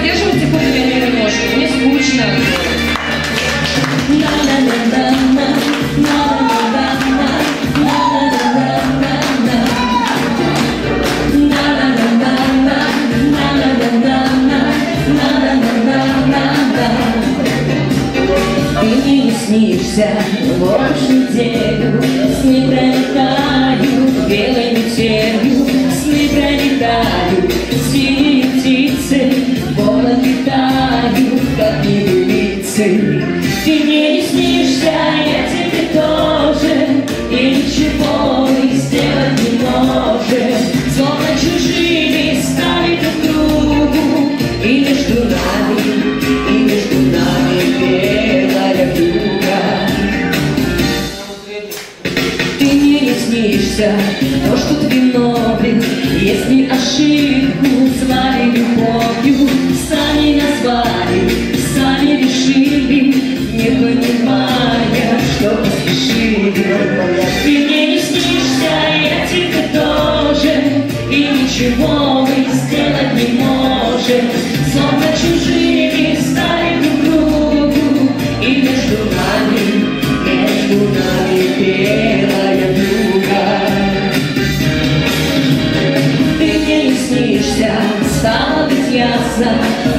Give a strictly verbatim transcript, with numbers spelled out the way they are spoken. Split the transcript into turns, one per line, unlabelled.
поддерживайте ходили немножко, мне скучно.
Ты мне не снишься больше неделю, сны пролетают белой метелью, сны пролетают синие птицы, волны летают, как небылицы. Ты мне не снишься, я тебе тоже, и ничего мы сделать не можем, словно чужими стали друг другу, и между нами, и между нами белая вьюга. Ты мне не снишься, то, что ты виновен, если ошибку звали любовью, сами назвали, сами решили, не понимая, что поспешили. Ты мне не снишься, я тебе тоже, и ничего мы сделать не можем, словно чужими стали друг другу, и между нами, между нами белая вьюга. Ты мне не снишься, стало быть ясно,